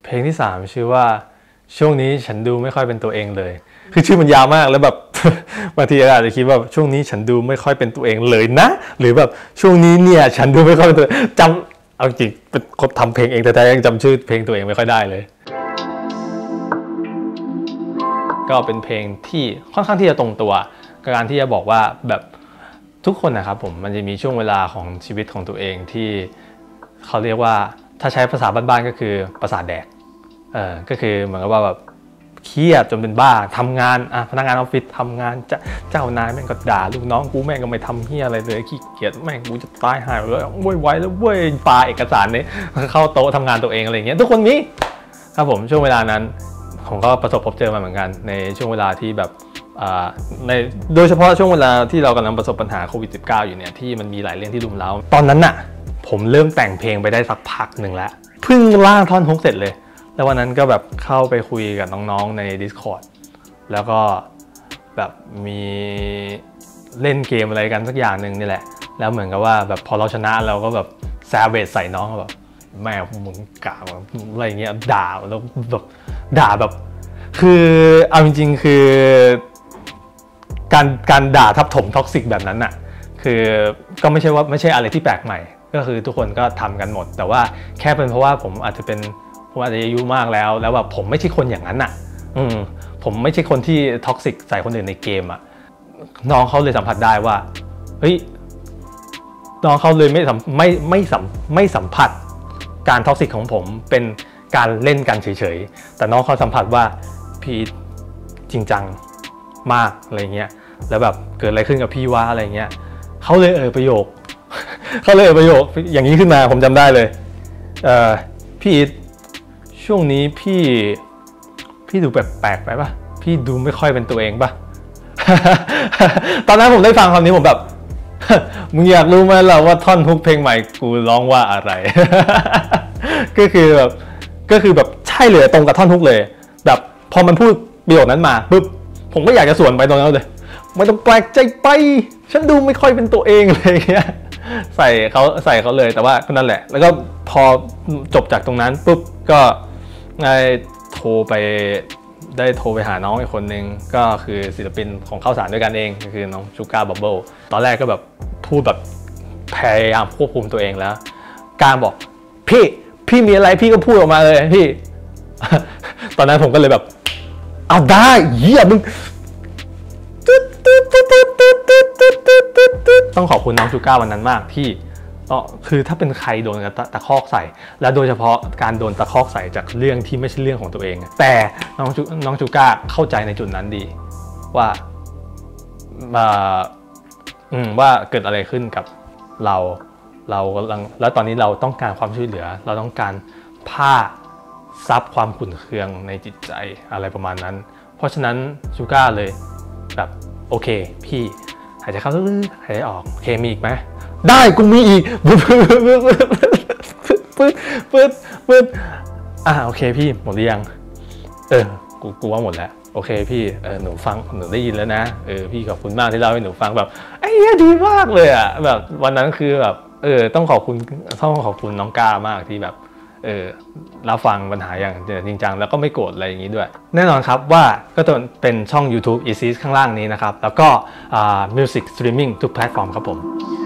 เพลงที่3ชื่อว่าช่วงนี้ฉันดูไม่ค่อยเป็นตัวเองเลยคือชื่อมันยาวมากแล้วแบบ บางทีอาจจะคิดว่าช่วงนี้ฉันดูไม่ค่อยเป็นตัวเองเลยนะหรือแบบช่วงนี้เนี่ยฉันดูไม่ค่อยเป็นตัวจำเอาจริงเป็นคนทำเพลงเองแต่ยังจำชื่อเพลงตัวเองไม่ค่อยได้เลยก็เป็นเพลงที่ค่อนข้างที่จะตรงตัวกับการที่จะบอกว่าแบบทุกคนนะครับผมมันจะมีช่วงเวลาของชีวิตของตัวเองที่เขาเรียกว่าถ้าใช้ภาษาบ้านๆก็คือประสาทแดกก็คือเหมือนกับว่าแบบเครียดจนเป็นบ้าทำงานพนักงานออฟฟิศทำงานเจ้านายแม่งก็ด่าลูกน้องกูแม่งก็ไม่ทำเฮียอะไรเลยขี้เกียจแม่งกูจะตายหายเลยโวยวายแล้วเว้ยปาเอกสารนี้เข้าโต๊ะทำงานตัวเองอะไรอย่างเงี้ยทุกคนมีครับผมช่วงเวลานั้นผมก็ประสบพบเจอมาเหมือนกันในช่วงเวลาที่แบบในโดยเฉพาะช่วงเวลาที่เรากำลังประสบปัญหาโควิด -19 อยู่เนี่ยที่มันมีหลายเรื่องที่รุมเร้าตอนนั้นน่ะผมเริ่มแต่งเพลงไปได้สักพักหนึ่งแล้วเพิ่งล่างท่อนฮุกเสร็จเลยแล้ววันนั้นก็แบบเข้าไปคุยกับน้องๆใน Discord แล้วก็แบบมีเล่นเกมอะไรกันสักอย่างหนึ่งนี่แหละแล้วเหมือนกับว่าแบบพอเราชนะเราก็แบบแซวเวทใส่น้องแบบแม่มึงกะอะไรเงี้ยด่าแล้วแบบด่าแบบคือเอาจริงๆคือการด่าทับถมท็อกซิกแบบนั้นน่ะคือก็ไม่ใช่อะไรที่แปลกใหม่ก็คือทุกคนก็ทำกันหมดแต่ว่าแค่เป็นเพราะว่าผมอาจจะอายุมากแล้วแบบผมไม่ใช่คนอย่างนั้นอ่ะผมไม่ใช่คนที่ท็อกซิกใส่คนอื่นในเกมอ่ะน้องเขาเลยสัมผัสได้ว่าเฮ้ยน้องเขาเลยไม่สัมผัสการท็อกซิกของผมเป็นการเล่นกันเฉยๆแต่น้องเขาสัมผัสว่าพี่จริงจังมากอะไรเงี้ยแล้วแบบเกิดอะไรขึ้นกับพี่วะอะไรเงี้ยเขาเลยประโยค อย่างนี้ขึ้นมาผมจำได้เลยพี่ช่วงนี้พี่ดูแปลกๆไปป่ะพี่ดูไม่ค่อยเป็นตัวเองป่ะ ตอนนั้นผมได้ฟังคำนี้ผมแบบ มึงอยากรู้ไหมล่ะว่าท่อนฮุกเพลงใหม่กูร้องว่าอะไร ก็คือแบบใช่เลยตรงกับท่อนฮุกเลยแบบพอมันพูดประโยคนั้นมาปุ๊บผมก็อยากจะสวนไปตรงนั้นเลยไม่ต้องแปลกใจไปฉันดูไม่ค่อยเป็นตัวเองเลยเงี้ยใส่เขาเลยแต่ว่าก็นั่นแหละแล้วก็พอจบจากตรงนั้นปุ๊บก็ได้โทรไปหาน้องอีกคนนึงก็คือศิลปินของข้าวสารด้วยกันเองก็คือน้องชูการ์บับเบิ้ลตอนแรกก็แบบพูดแบบพยายามควบคุมตัวเองแล้วการบอกพี่มีอะไรพี่ก็พูดออกมาเลยพี่ ตอนนั้นผมก็เลยแบบเอาได้เหี้ยมึงต้องขอบคุณน้องชูก้าวันนั้นมากที่คือถ้าเป็นใครโดนตะคอกใส่และโดยเฉพาะการโดนตะคอกใส่จากเรื่องที่ไม่ใช่เรื่องของตัวเองแต่น้องชูก้าเข้าใจในจุดนั้นดีว่าเกิดอะไรขึ้นกับเรากำลังแล้วตอนนี้เราต้องการความช่วยเหลือเราต้องการผ้าซับความขุ่นเคืองในจิตใจอะไรประมาณนั้นเพราะฉะนั้นชูก้าเลยแบบโอเคพี่หายใจเข้าลึกๆหายใจออกโอเคมีอีกไหมได้กูมีอีกปึ๊ดโอเคพี่หมดหรือยังกูว่าหมดแล้วโอเคพี่หนูฟังหนูได้ยินแล้วนะพี่ขอบคุณมากที่เล่าให้หนูฟังแบบไอ้เหี้ยดีมากเลยอ่ะแบบวันนั้นคือแบบต้องขอบคุณน้องก้ามากที่แบบรับฟังปัญหาอย่างจริงจังแล้วก็ไม่โกรธอะไรอย่างนี้ด้วยแน่นอนครับว่าก็จะเป็นช่อง YouTube Easy ข้างล่างนี้นะครับแล้วก็Music Streaming ทุกแพลตฟอร์มครับผม